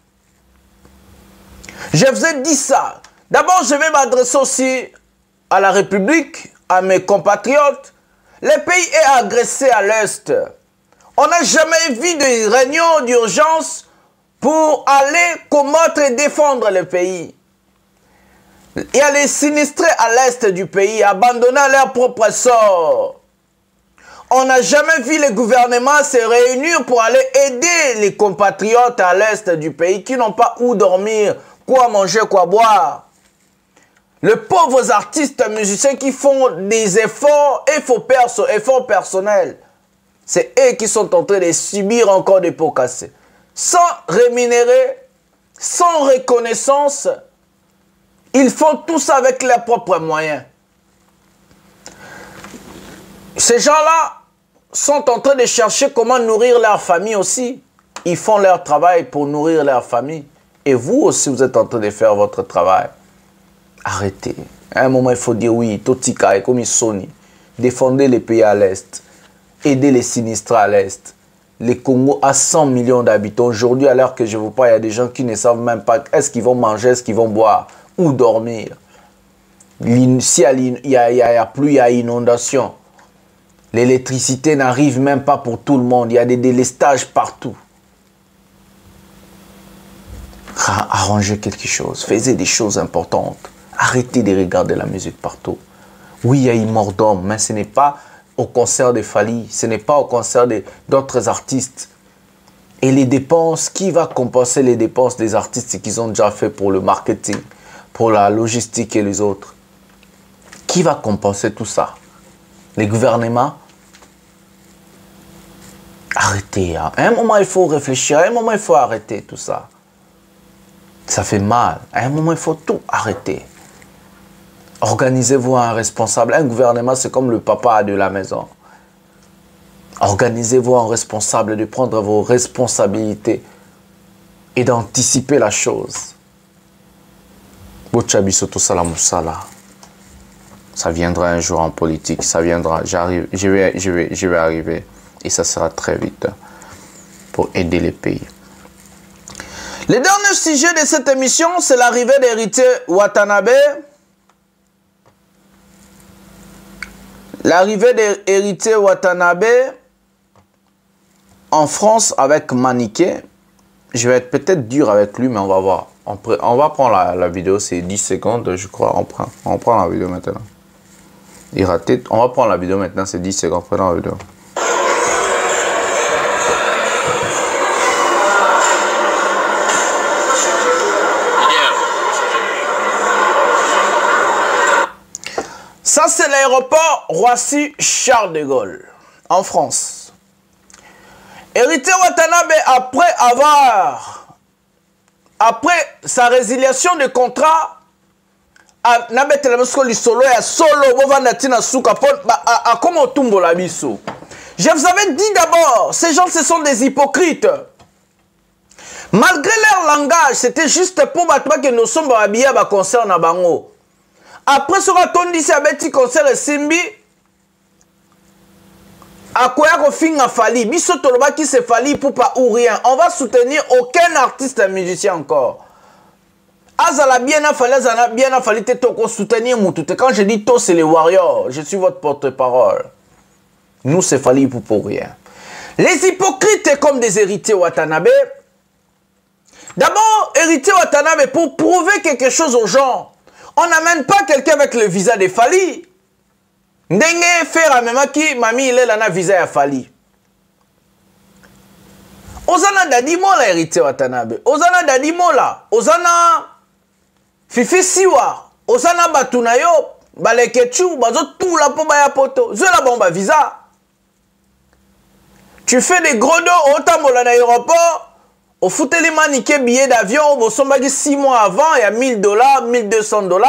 Je vous ai dit ça. D'abord, je vais m'adresser aussi à la République, à mes compatriotes. Le pays est agressé à l'Est. On n'a jamais vu de réunion d'urgence pour aller combattre et défendre le pays. Il y a les sinistrés à l'est du pays, abandonnés à leur propre sort. On n'a jamais vu le gouvernement se réunir pour aller aider les compatriotes à l'est du pays qui n'ont pas où dormir, quoi manger, quoi boire. Les pauvres artistes musiciens qui font des efforts, efforts personnels. C'est eux qui sont en train de subir encore des pots cassés. Sans rémunérer, sans reconnaissance, ils font tout ça avec leurs propres moyens. Ces gens-là sont en train de chercher comment nourrir leur famille aussi. Ils font leur travail pour nourrir leur famille. Et vous aussi, vous êtes en train de faire votre travail. Arrêtez. À un moment, il faut dire oui, Totika et comme Sony. Défendez les pays à l'Est. Aidez les sinistrés à l'Est. Le Congo a 100 millions d'habitants. Aujourd'hui, à l'heure que je vous parle, il y a des gens qui ne savent même pas est-ce qu'ils vont manger, est-ce qu'ils vont boire, ou dormir. S'il n'y a plus, il y a inondation. L'électricité n'arrive même pas pour tout le monde. Il y a des délestages partout. Arrangez quelque chose. Faisez des choses importantes. Arrêtez de regarder la musique partout. Oui, il y a une mort d'homme, mais ce n'est pas au concert de Fali, ce n'est pas au concert d'autres artistes. Et les dépenses, qui va compenser les dépenses des artistes qu'ils ont déjà fait pour le marketing, pour la logistique et les autres? Qui va compenser tout ça? Les gouvernements? Arrêtez. À un moment, il faut réfléchir. À un moment, il faut arrêter tout ça. Ça fait mal. À un moment, il faut tout arrêter. Organisez-vous un responsable. Un gouvernement, c'est comme le papa de la maison. Organisez-vous un responsable de prendre vos responsabilités et d'anticiper la chose. Ça viendra un jour en politique. Ça viendra. Je vais arriver. Et ça sera très vite pour aider les pays. Le dernier sujet de cette émission, c'est l'arrivée d'Héritier Watanabe. L'arrivée d'Héritier Watanabe en France avec Maniké. Je vais être peut-être dur avec lui, mais on va voir. On va prendre la vidéo, c'est 10 secondes, je crois. On prend la vidéo maintenant. Il raté. On va prendre la vidéo maintenant, c'est 10 secondes. Prenons la vidéo. Ça, c'est l'aéroport Roissy-Charles de Gaulle, en France. Héritier Watanabe, après sa résiliation de contrat, je vous avais dit d'abord, ces gens, ce sont des hypocrites. Malgré leur langage, c'était juste pour que nous sommes habillés à concert na bango. Après ce qu'on dit, c'est un petit concert de Simbi. À quoi on a Fali? Biso Toloba qui se Fali pour pas ou rien. On va soutenir aucun artiste musicien encore. Azala bien a fallu te soutenir Moutouté. Quand je dis to, c'est les warriors. Je suis votre porte-parole. Nous, c'est Fali pour rien. Les hypocrites comme des héritiers Watanabe. D'abord, héritier Watanabe, pour prouver quelque chose aux gens. On n'amène pas quelqu'un avec le visa de Fali. Ndenge faire à même qui mami il est là na visa à Fali. Ozana Dadimo la héritier Watanabe. Ozana Dadimo la. Ozana Fifi Siwa. Ozana Batunayo. Balekechu. Bazo tout la pomba ya poto. Zola bomba visa. Tu fais des gros dos au tamola na aéroport. Au fouteli maniqué billet d'avion, au sombagi 6 mois avant, il y a $1000, $1200.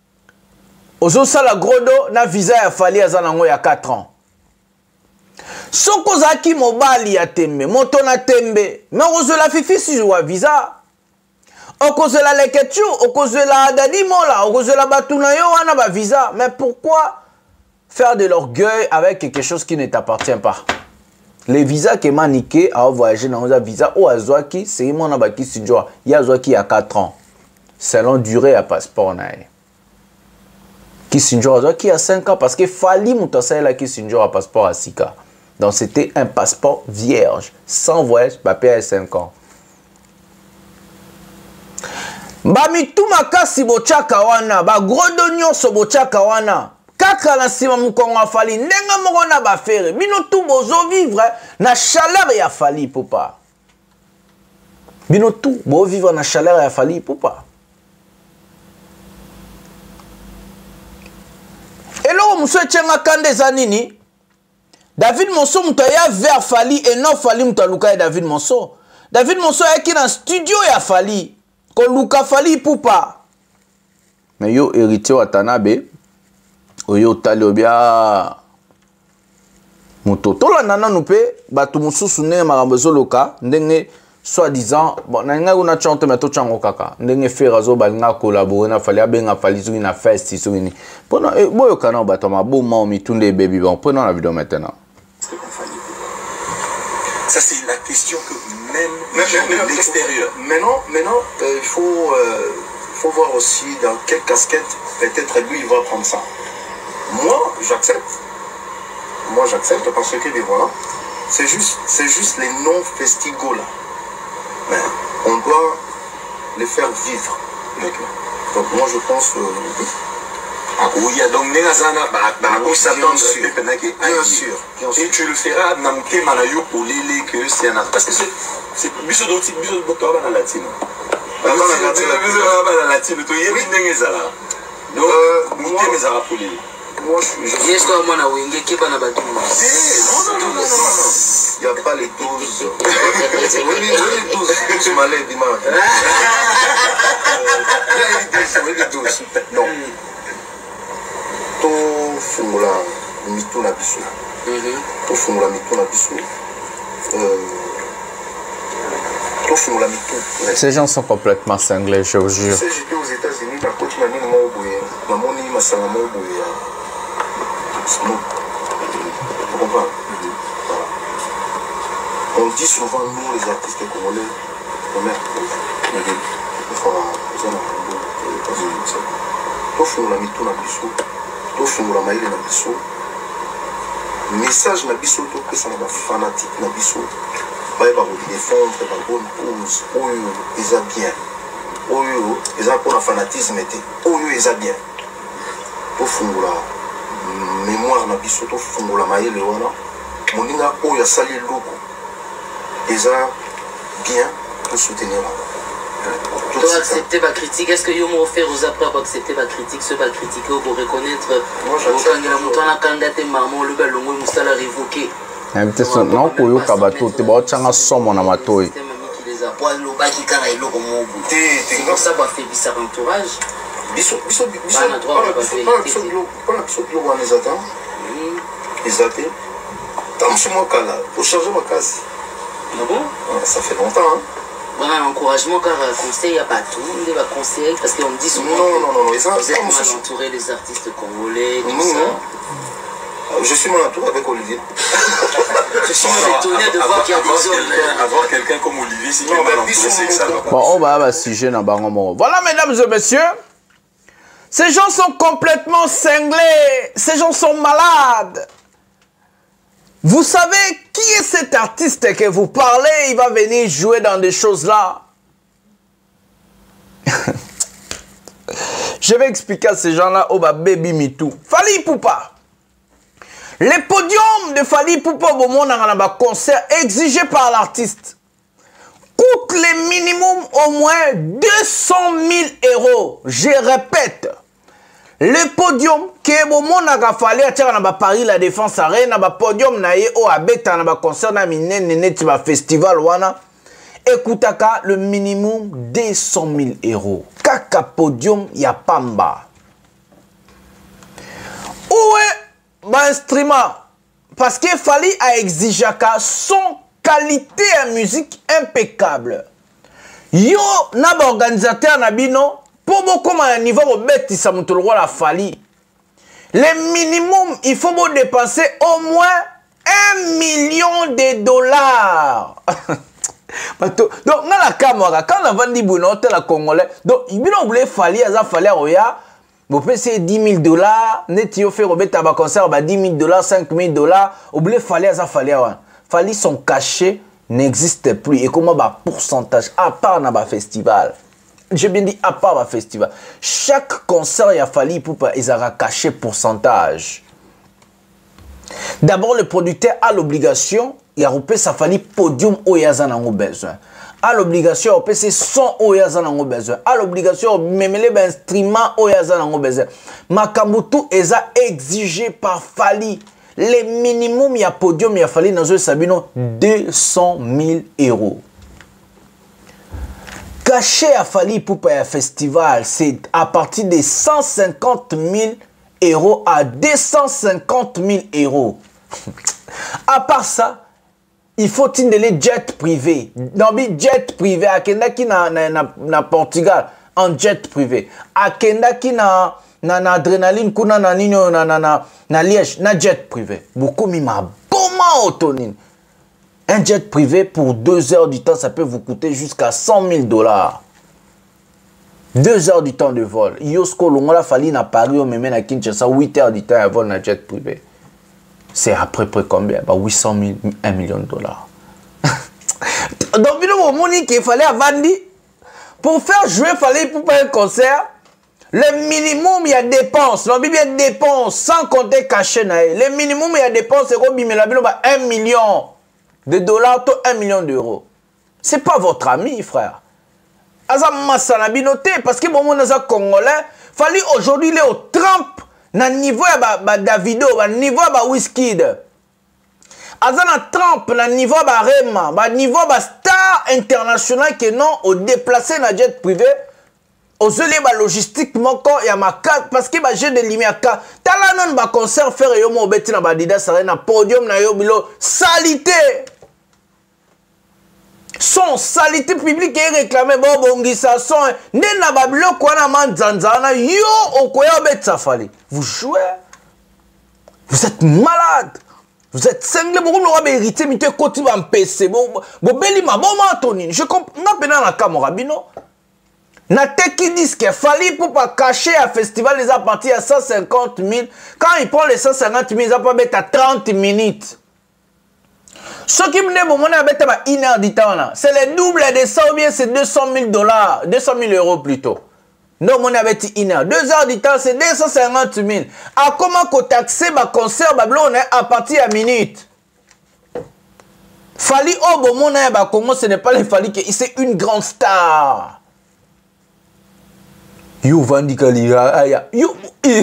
Au Zosa la gros dos, na visa ya Fali à Zanango il y a 4 ans. Soko zaki mobali ya tembe, moto na tembe. Mais okozela fifi si joua visa. Okozela leketu, okozela dadimola, okozela batuna yo wana ba visa. Mais pourquoi faire de l'orgueil avec quelque chose qui ne t'appartient pas? Les visas qui maniqué à voyager dans un visa ou à Zouaki, c'est mon abaki si joua. Il y a Zouaki à 4 ans. Selon durée à passeport nae. Kisinjo qui a 5 ans parce que Fali Moutassay la Kisinjo a passeport à 6 ans. Donc c'était un passeport vierge, sans voyage, papier à 5 ans. Bamituma kasi bochaka wana, ba grodonyo so bochaka wana. Kaka la sima mukongo a Fali, nenga mokona ba fere. Bino tout bozo vivre na chaleur ya Fali popa. Bino tout bo vivre na chaleur ya Fali popa. Et là, monsieur Tchenga Kande Zanini, David Monso mutaya vers Fali et non Fali mutaluka et David Monso. David Monso est qui dans studio ya Fali, ko luka Fali poupa. Mais yo héritier Watanabe, yo talobia mutoto la nana nupe, batu mususu ne marambezo loka, ndenge soi-disant, bon, nanga una chante meto chango kaka. Ndenge ferazo balinga collaborer na Fali abenga Fali zuri na festi zuri ni. Pona boyo kana batoma bo ma mi tunde baby bon. Prenons la vidéo maintenant. Ça c'est la question que même de l'extérieur. Maintenant, il faut voir aussi dans quelle casquette peut-être lui il va prendre ça. Moi j'accepte parce que voilà, c'est juste les non festigos là. Mais on doit les faire vivre. Donc moi je pense oui, donc bien sûr. Et tu le feras namke manayo pour les que c'est un parce que c'est biso d'autres docteur dans la latine. Dans la latine, tu y es bien ezala. Donc monter mes arapoli. Moi je est-ce que moi na wenge qui pas na batu. Non. Il y a pas les 12. Oui, les 12. Je m'allais dimanche. Les 12. Non. To fungula mitu na biso. To fungula mitu na biso. To fungula mitu. Ces gens sont complètement cinglés, je vous jure. Si j'étais aux États-Unis, la coach m'a dit que je suis masanga moboye. Vous comprenez? On dit souvent, nous les artistes congolais, on est message na biso to pesa na fanatique na biso ba ba ko défendre ba bonne cause oyo eza bien oyo eza pour la fanatisme était oyo eza bien to fungula mémoire na biso to fungula mayele wana moninga oyo asali loko eza bien pour soutenir tu dois accepter ma critique. Est-ce que vous m'avez offert aux après pour accepter ma critique, ce pas critiquer ou pour reconnaître la candidate maman le ballon ou ça l'a révoqué. Non pour yo kabato te ba changa somo na matoi. C'est pour ça qu'on fait bizarre entourage. Biso ça fait longtemps. Bon, un encouragement car conseil à pas tout le monde va conseiller parce qu'on dit souvent non, vous êtes mal entouré des artistes congolais, tout ça. Je suis mal entouré avec Olivier. Je suis étonné de voir qu'il y a des hommes. Avoir quelqu'un comme Olivier, c'est mal entouré, c'est que ça va pas. Bon, on va sujet dans Bangomo. Voilà, mesdames et messieurs, ces gens sont complètement cinglés, ces gens sont malades. Vous savez qui est cet artiste que vous parlez? Il va venir jouer dans des choses là. Je vais expliquer à ces gens-là. Oh bah baby me too. Fali Poupa. Les podiums de Fali Poupa au monde dans un concert exigé par l'artiste coûtent les minimum au moins 200 000 €. Je répète. Le podium que mon a fallu attirer dans Paris la Défense Arena, na podium na ye o abeta na concert na minene tiba festival wana écoutaka le minimum 200 000 €. Kaka podium ya pamba. Où est ma instrument? parce que Fally a exigé son qualité à musique impeccable. Yo, na ba organisateur na bino, pour beaucoup à niveau au bêtis ça monte la Fally. Le minimum, il faut dépenser au moins 1 million de dollars. Donc, dans la caméra, quand on a vendu Bounote, la Congolais, donc, il voulait Fally, il a fallu Roya, vous payez 10 000 dollars, net yo fait Robert Tabac concert, 10 000 dollars, 5 000 dollars, vous voulez Fally, il a fallu Fally, son cachet n'existe plus. Et comment bah pourcentage, à part dans le festival. J'ai bien dit à part le festival. Chaque concert, il a fallu pour ils ont caché pourcentage. D'abord, le producteur a l'obligation, il a repéré ça fallu podium où il y a besoin. A l'obligation, c'est son où il y a besoin. A l'obligation, même les instruments où il y a besoin. Makambutu est exigé par Fally. Le minimum, il y a podium, il a fallu dans un Sabino 200 000 euros. Caché à Fally pour un festival, c'est à partir de 150 000 euros à 250 000 euros. À part ça, il faut les jet privé. Dans le jet privé, à Kendaki na Portugal, en jet privé. À Kendaki na adrénaline, na Liège, na jet privé. Beaucoup m'a bon autonome. Un jet privé pour 2 heures du temps, ça peut vous coûter jusqu'à 100 000 dollars. 2 heures du temps de vol. Yosko Longola Fally n'a Paris au même à Kinshasa, 8 heures du temps à vol dans jet privé. C'est à peu près combien? 800 000, 1 million de dollars. Donc, au moment qu'il fallait vendre, pour faire jouer, il fallait pour faire un concert. Le minimum, il y a dépenses. Non, il y a dépenses sans compter cachet. Le minimum, il y a dépenses, c'est quoi? 1 million de dollars, 1 million d'euros. C'est pas votre ami, frère. Aza masanabi noté parce que bon mon aza congolais, Fally aujourd'hui il est au Trump na niveau ba Davido, ba niveau ba Wizkid. Aza na Trump na niveau ba Rema, ba niveau ba star international que non au déplacer na jet privé. Aux élèves ba logistique moko ya maka parce que ba jeu de lumière ka tala non ba concert faire yo mo beti na ba Dida Sare na podium na yo bilo salité. Son salité publique est réclamé bon bongisa son nena babilo kwana manzanzana yo okoya betsa Fally. Vous jouez, vous êtes malade, vous êtes cinglé beaucoup de hérité mais tu continues à PC bon beli ma bon Anthony je comprends na la caméra bino na teki disent que Fally pour pas cacher à festival les a parti à 150 000 quand il prend les 150 000 ils a pas mettre à 30 minutes. Ce qui me dit, c'est le double de ça ou bien c'est 200 000 dollars, 200 000 euros plutôt. Non, mon abeti 1 heure. 2 heures du temps, c'est 250 000. À comment qu'on taxe ma concert, on est à partir à minute. Fally, oh, bon, mon ba Congo, ce n'est pas le Fally, c'est une grande star. You Vandikali, you.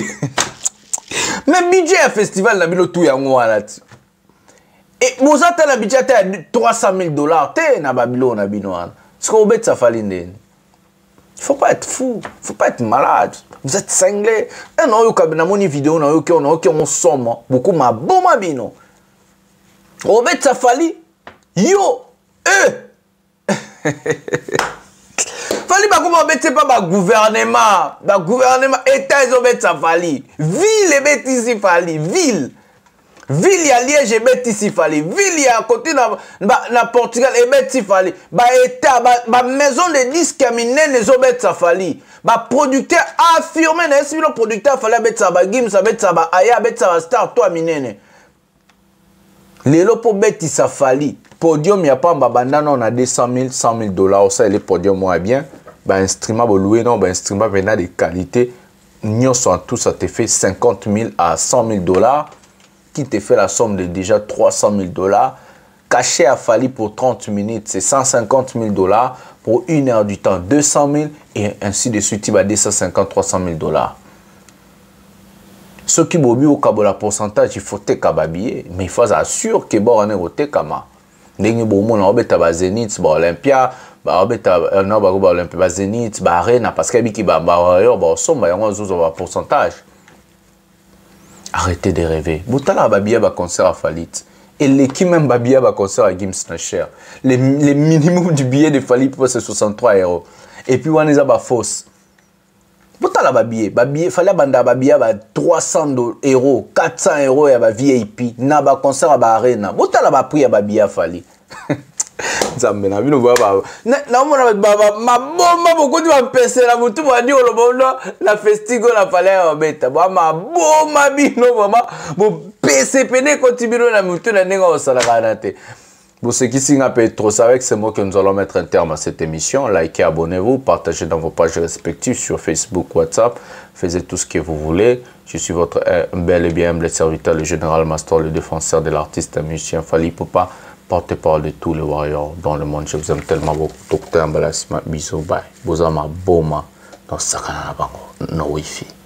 Mais budget à festival, la bilo tout yango là-dessus. Et vous avez un budget de 300 000 dollars. Tu na Babylone na binoan. Ce qu'on bête ça Fally ndeni. Il faut pas être fou, il faut pas être malade. Vous êtes cinglé. Et non yo kabina moni vidéo na yo ki on somme beaucoup ma bon ma bino. On bête ça Fally. Yo Fally ba comment bête pas ba gouvernement état ils ont bête ça Fally. Ville et bête ici Fally, ville. Ville ya Liège et ici Fally. Ville ya côté na Portugal et Fally. Ba état ba maison de disques minene les obet Fally. Ba producteur affirmé na esi le producteur Fally bet sa ba Gims bet sa ba Aya bet sa star toi minene. Lelo po beti sa Fally. Podium ya pas babanda non a 200 000 100 000 dollars ça les podium moins bien. Ba instrument bo louer non ba instrument venant de qualité. Nyon sont tout ça te fait 50 000 à 100 000 dollars. Qui te fait la somme de déjà 300 000 dollars. Caché à Fally pour 30 minutes, c'est 150 000 dollars. Pour 1 heure du temps, 200 000. Et ainsi de suite, il va 250 300 000 dollars. Ce qui m'a mis au Kabola pourcentage, il faut te kababier. Mais il faut assurer que bon, on est au Tekama. Nengi bomo na obeta ba Zenith, ba Olympia, ba obeta na ba Olympia, ba Zenith, ba Arena parce que biki ba yo ba somba yango zo ba pourcentage. Arrêtez de rêver. Boutala babia ba concert à Falit. Et l'équipe même babia ba concert à Gims Nacher. Les minimum du billet de Falit c'est 63 €. Et puis on a ba fausse. Boutala babia, fallait banda babia ba 300 €, 400 € ya ba VIP. Na ba concert à ba arena. Boutala ba prix ya babia Falit. Nzambe na bino baba na mona baba mabomba beaucoup de pese la mutu badi olobondo la festigo la palais beta ba mabomba bino mama bo pese pene continuer na mutu na nenga osala kanate. Pour ceux qui signent un peu trop, c'est avec ces mots que nous allons mettre un terme à cette émission. Likez, abonnez-vous, partagez dans vos pages respectives sur Facebook, WhatsApp. Faites tout ce que vous voulez. Je suis votre bel et bien humble serviteur, le général Mastor, le défenseur de l'artiste et musicien Fally Ipupa, porte-parole de tous les warriors dans le monde. Je vous aime tellement beaucoup. Docteur Mbalasma, bisous, bye. Bozama, boma, dans Sakana, no wifi.